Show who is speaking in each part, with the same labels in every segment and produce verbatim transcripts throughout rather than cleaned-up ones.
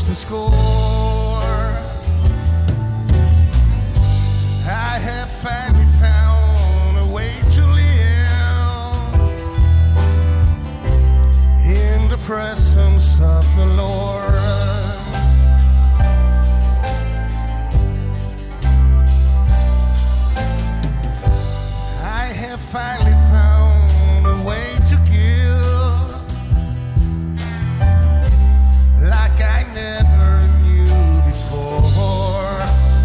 Speaker 1: the score. I have finally found a way to live in the presence of the Lord. I have finally found a way to give like I never knew before.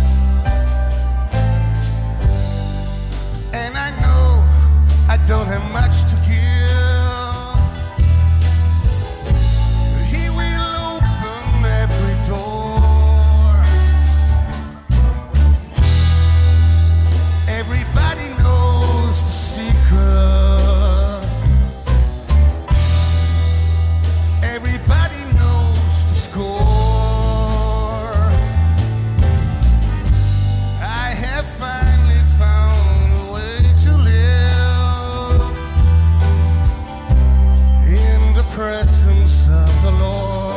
Speaker 1: And I know I don't have much to give, but He will open every door. Everybody knows the secret. Everybody knows the score. I have finally found a way to live in the presence of the Lord.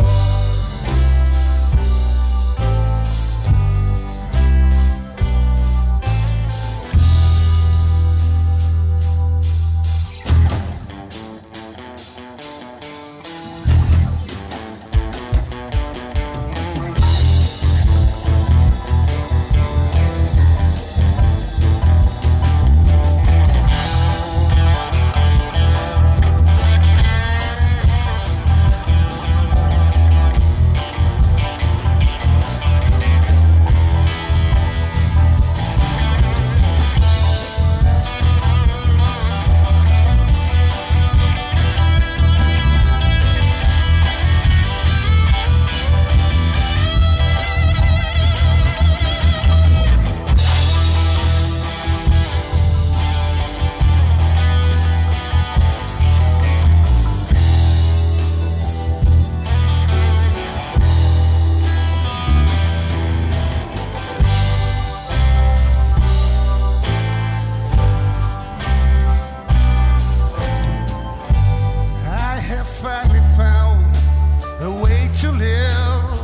Speaker 1: Finally found a way to live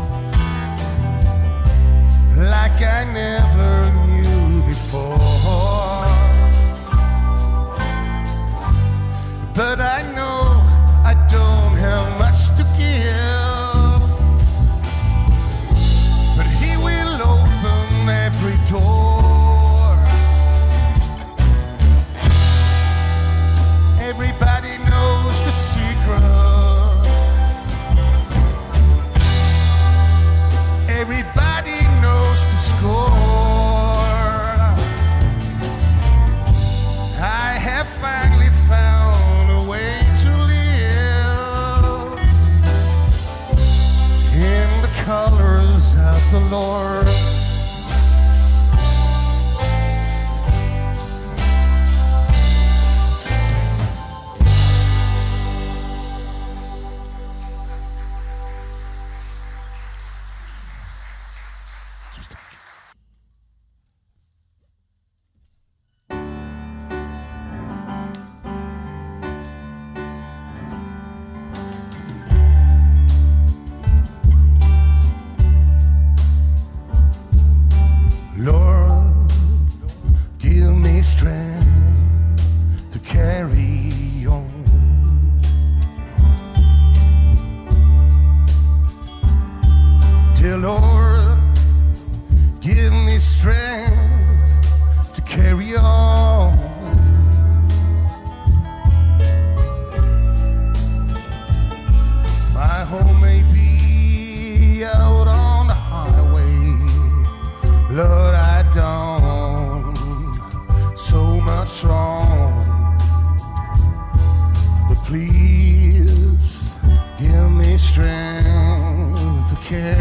Speaker 1: like I never knew before. But I know I don't have much to give, but He will open every door. Everybody knows the secret. Everybody knows the score. I have finally found a way to live in the colors of the Lord. Lord, give me strength to carry on. Dear Lord, give me strength to carry on. My home may be out on the highway, Lord, I don't so much wrong, but please give me strength to carry